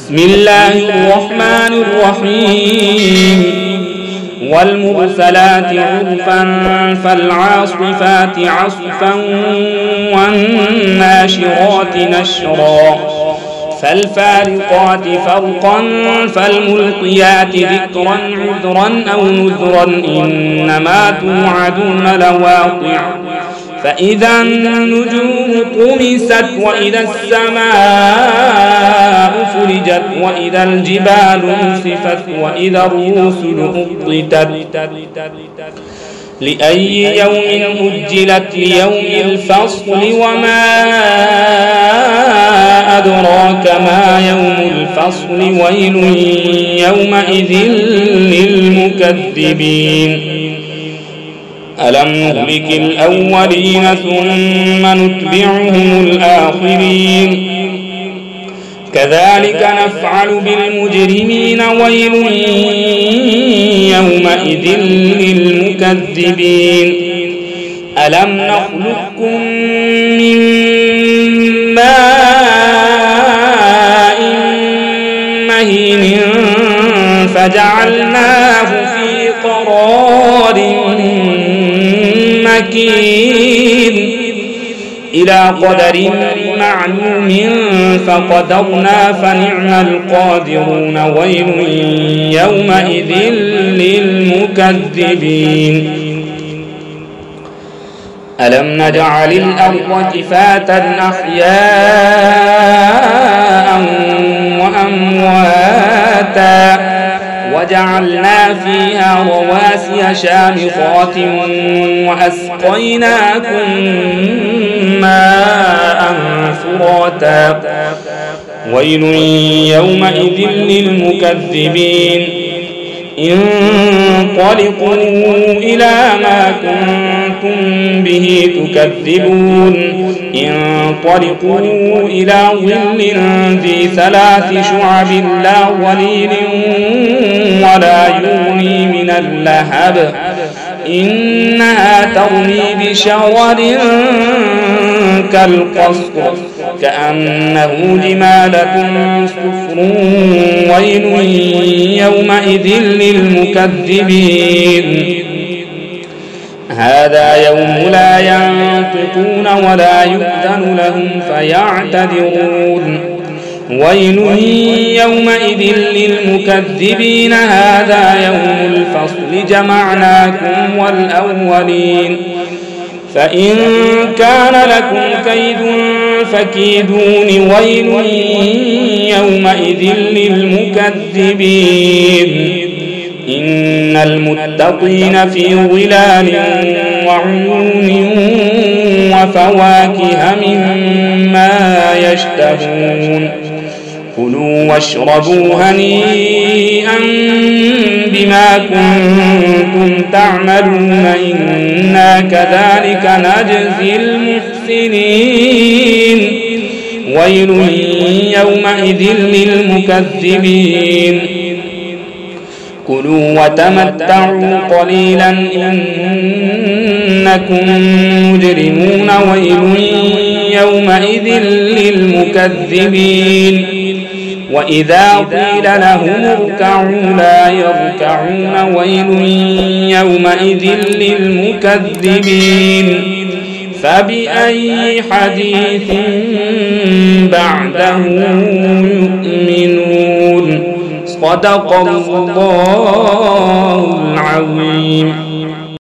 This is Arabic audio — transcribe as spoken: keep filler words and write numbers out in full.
بسم الله الرحمن الرحيم والمرسلات عرفا فالعاصفات عصفا والناشرات نشرا فالفارقات فرقا فالملقيات ذكرا عذرا أو نذرا إنما توعدون لواقع فإذا النجوم طمست وإذا السماء فرجت وإذا الجبال نسفت وإذا الرسل أقتت لأي يوم أجلت ليوم الفصل وما أدراك ما يوم الفصل ويل يومئذ للمكذبين ألم نهلك الأولين ثم نتبعهم الآخرين كذلك نفعل بالمجرمين ويل يومئذ للمكذبين ألم نخلقكم من ماء مهين فجعلناه في قرار مكين إلى قدر معلوم فقدرنا فنعم القادرون ويل يومئذ للمكذبين ألم نجعل الأرض كفاة أحياء وأمواتا وجعلنا فيها رواسي شامخات وأسقيناكم ماء فراتا ويل يومئذ للمكذبين انطلقوا إلى ما كنتم به تكذبون انطلقوا إلى ظل ذي ثلاث شعب لا ظليل ولا يغني من اللهب إنها ترمي بشرر كالقصر كأنه جمالة صفر ويل يومئذ للمكذبين هذا يوم لا ينطقون ولا يؤذن لهم فيعتذرون ويل يومئذ للمكذبين هذا يوم الفصل جمعناكم والأولين فإن كان لكم كيد فكيدون ويل يومئذ للمكذبين إن المتقين في ظلال وعيون وفواكه مما يشتهون كلوا واشربوا هنيئا بما كنتم تعملون إنا كذلك نجزي المحسنين ويل يومئذ للمكذبين كلوا وتمتعوا قليلا إنكم مجرمون ويل يومئذ للمكذبين وإذا قيل لهم اركعوا لا يركعون ويل يومئذ للمكذبين فبأي حديث بعده يؤمنون صدق الله العظيم.